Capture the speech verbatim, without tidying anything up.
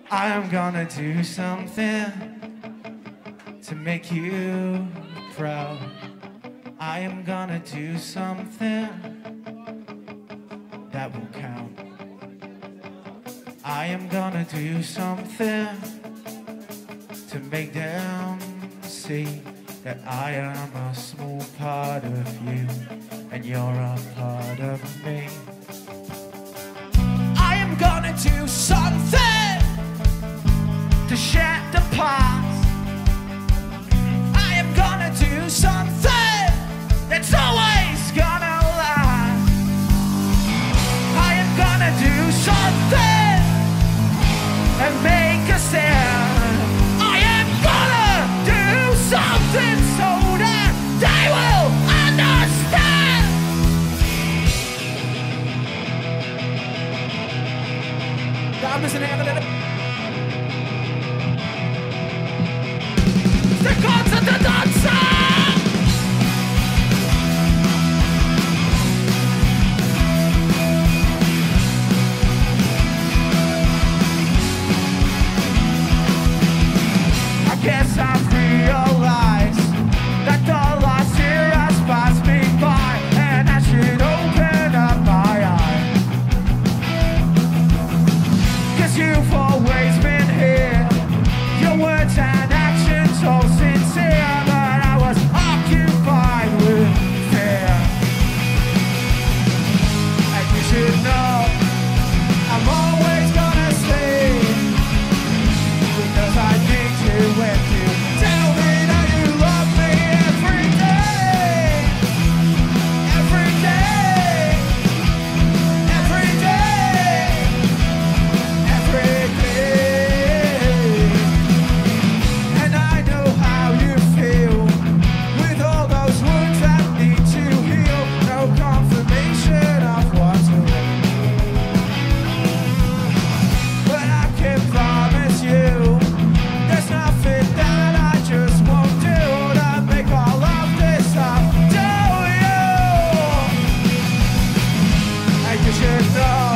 I am gonna do something to make you proud. I am gonna do something that will count. I am gonna do something to make them see that I am a small part of you and you're a part of me. I am gonna do something to shed the past. I am gonna do something that's always gonna last. I am gonna do something and make a stand. I am gonna do something so that they will understand. God, listen to Evelyn. The gods of the dancer. I guess I've realized that the last year has passed me by, and I should open up my eyes. 'Cause you've always been here, your words and actions so sincere, but I was occupied with fear. And you should know I'm always gonna stay, because I need you when you tell me that you love me every day, every day, every day, every day. And I know how you feel with all those wounds that need to heal. No confirmation of what's real, but I can promise you there's nothing that I just won't do to make all of this up to you. And you should know